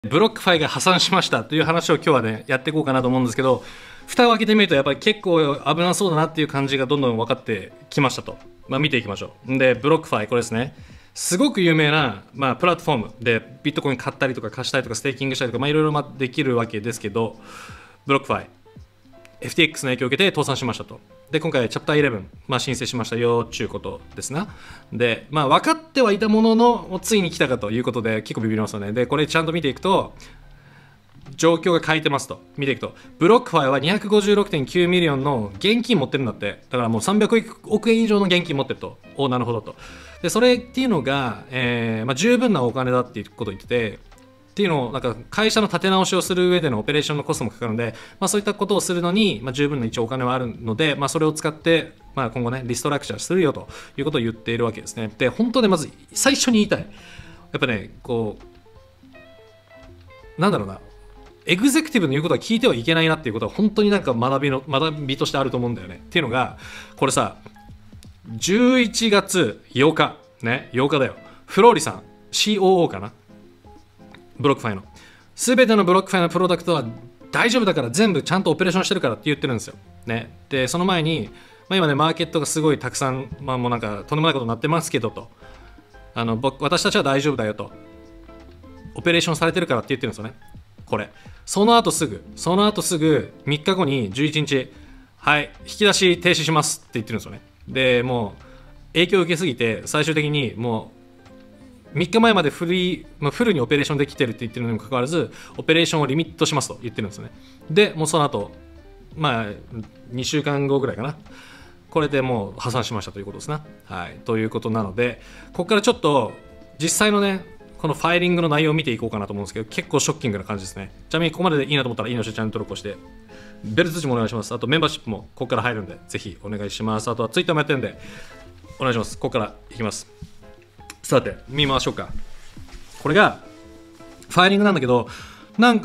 ブロックファイが破産しましたという話を今日はね、やっていこうかなと思うんですけど、蓋を開けてみるとやっぱり結構危なそうだなっていう感じがどんどん分かってきましたと。見ていきましょう。で、ブロックファイ、これですね。すごく有名な、プラットフォームでビットコイン買ったりとか貸したりとかステーキングしたりとか、いろいろできるわけですけど、ブロックファイ、FTX の影響を受けて倒産しましたと。で、今回チャプター11、申請しましたよちゅうことですな。で、分かってはいたものの、ついに来たかということで結構ビビりますよね。で、これちゃんと見ていくと、状況が書いてますと。見ていくと、ブロックファイは 256.9 ミリオンの現金持ってるんだって。だからもう300億円以上の現金持ってると。なるほどと。で、それっていうのが、十分なお金だっていうことを言ってて、っていうのをなんか会社の立て直しをする上でのオペレーションのコストもかかるので、そういったことをするのに、十分な一応お金はあるので、それを使って、今後ねリストラクチャーするよということを言っているわけですね。で、本当ね、まず最初に言いたい、やっぱね、こうなんだろうな、エグゼクティブの言うことは聞いてはいけないなっていうことは本当になんか学びとしてあると思うんだよね。っていうのが、これさ、11月8日ね、8日だよ。フローリさん COO かな、ブロックファイの全てのブロックファイのプロダクトは大丈夫だから、全部ちゃんとオペレーションしてるからって言ってるんですよ、ね。で、その前に、今ねマーケットがすごいたくさん、もうなんかとんでもないことになってますけどと、私たちは大丈夫だよと、オペレーションされてるからって言ってるんですよね。これその後すぐ3日後に11日、はい、引き出し停止しますって言ってるんですよね。で、もう影響を受けすぎて最終的にもう3日前までフルにオペレーションできてるって言ってるのにもかかわらず、オペレーションをリミットしますと言ってるんですよね。で、もうその後2週間後ぐらいかな、これでもう破産しましたということですね。はい、ということなので、ここからちょっと実際のね、このファイリングの内容を見ていこうかなと思うんですけど、結構ショッキングな感じですね。ちなみにここまででいいなと思ったら、いいね、チャンネル登録をして、ベル通知もお願いします。あとメンバーシップもここから入るんで、ぜひお願いします。あとはツイッターもやってるんで、お願いします。ここからいきます。さて、見ましょうか。これが、ファイリングなんだけど、ニュ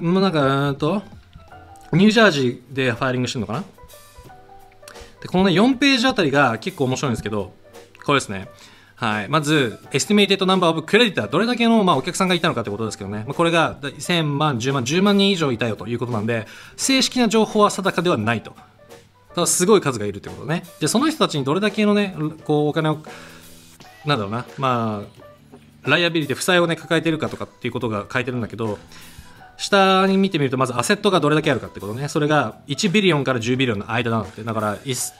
ージャージーでファイリングしてるのかな。で、このね、4ページあたりが結構面白いんですけど、これですね。はい。まず、Estimated Number of Creditor、どれだけの、お客さんがいたのかってことですけどね。これが1000万、10万人以上いたよということなんで、正式な情報は定かではないと。ただ、すごい数がいるってことね。で、その人たちにどれだけのね、こう、お金を、なんだろうな、ライアビリティ、負債をね、抱えているかとかっていうことが書いてるんだけど、下に見てみると、まずアセットがどれだけあるかってことね。それが1ビリオンから10ビリオンの間なんて。だから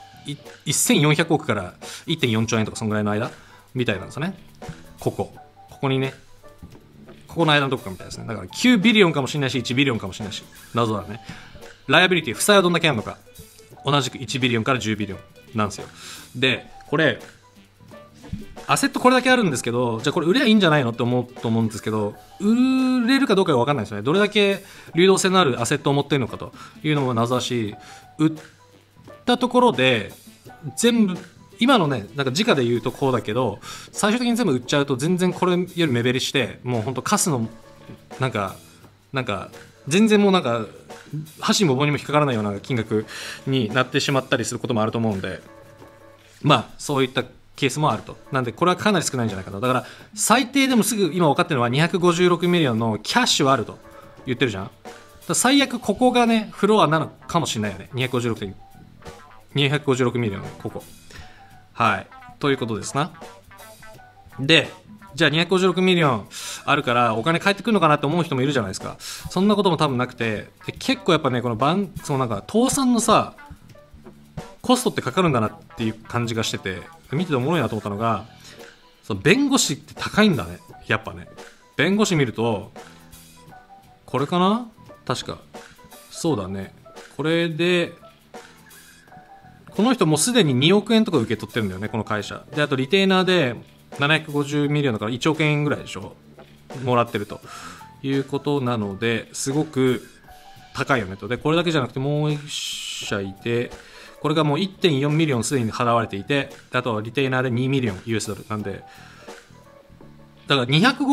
、1400億から1.4兆円とか、そのぐらいの間みたいなんですよね。ここにね、ここの間のとこかみたいですね。だから9ビリオンかもしれないし、1ビリオンかもしれないし、謎だね。ライアビリティ、負債はどんだけあるのか。同じく1ビリオンから10ビリオンなんですよ。で、これ、アセットこれだけあるんですけど、じゃあこれ売ればいいんじゃないのって思うと思うんですけど、売れるかどうかが分かんないですよね。どれだけ流動性のあるアセットを持っているのかというのも謎だし、売ったところで、全部、今のね、なんか時価で言うとこうだけど、最終的に全部売っちゃうと全然これより目減りして、もうほんとカスの、なんか、全然もうなんか、箸も棒にも引っかからないような金額になってしまったりすることもあると思うんで、そういったケースもあると。なんで、これはかなり少ないんじゃないかと。だから、最低でもすぐ今分かってるのは256ミリオンのキャッシュはあると言ってるじゃん。最悪、ここがね、フロアなのかもしれないよね。256ミリオンのここ。はい。ということですな。で、じゃあ256ミリオンあるからお金返ってくるのかなって思う人もいるじゃないですか。そんなことも多分なくて、で結構やっぱね、このそのなんか倒産のさ、コストってかかるんだなっていう感じがしてて、見てておもろいなと思ったのが、その弁護士って高いんだね。やっぱね。弁護士見ると、これかな？確か。そうだね。これで、この人もうすでに2億円とか受け取ってるんだよね、この会社。で、あとリテイナーで750ミリオンだから1億円ぐらいでしょ。もらってるということなので、すごく高いよねと。で、これだけじゃなくてもう1社いて、これがもう 1.4 ミリオンすでに払われていて、あとはリテイナーで2ミリオン US ドルなんで、だから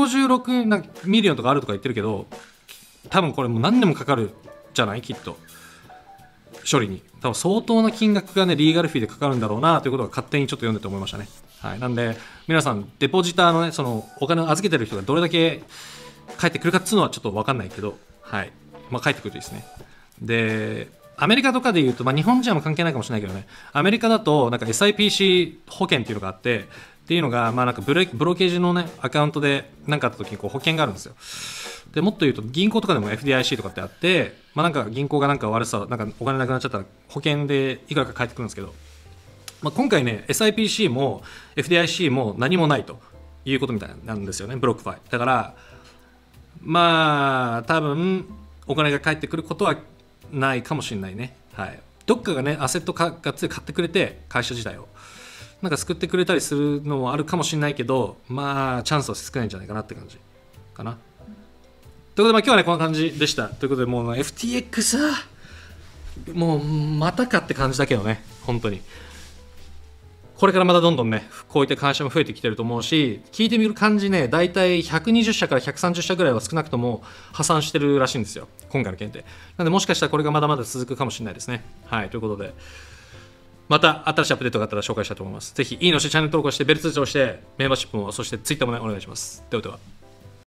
256ミリオンとかあるとか言ってるけど、多分これもう何年もかかるじゃないきっと。処理に。多分相当な金額がね、リーガルフィーでかかるんだろうなということが勝手にちょっと読んでて思いましたね。はい。なんで、皆さん、デポジターのね、そのお金を預けてる人がどれだけ帰ってくるかっつうのはちょっと分かんないけど、はい。まあ、帰ってくるといいですね。で、アメリカとかで言うと、まあ、日本人は関係ないかもしれないけどね、アメリカだと、なんか SIPC 保険っていうのがあって、っていうのが、まあ、なんかブローケージのね、アカウントで何かあった時にこう保険があるんですよ。で、もっと言うと、銀行とかでも FDIC とかってあって、まあ、なんか銀行がなんか悪さ、なんかお金なくなっちゃったら保険でいくらか返ってくるんですけど、まあ、今回ね、SIPC も FDIC も何もないということみたいなんですよね、ブロックファイ。だから、まあ、多分、お金が返ってくることはないかもしれないね。はい。どっかがね、アセットがっつり買ってくれて、会社自体を。なんか救ってくれたりするのもあるかもしれないけど、まあ、チャンスは少ないんじゃないかなって感じかな。ということで、まあ、今日はね、こんな感じでした。ということで、もう FTX は、もう、またかって感じだけどね、本当に。これからまたどんどんね、こういった会社も増えてきてると思うし、聞いてみる感じね、だいたい120社から130社ぐらいは少なくとも破産してるらしいんですよ、今回の件で。なので、もしかしたらこれがまだまだ続くかもしれないですね。はい、ということで、また新しいアップデートがあったら紹介したいと思います。ぜひ、いいねをして、チャンネル登録して、ベル通知をして、メンバーシップも、そしてツイッターもね、お願いします。ではでは。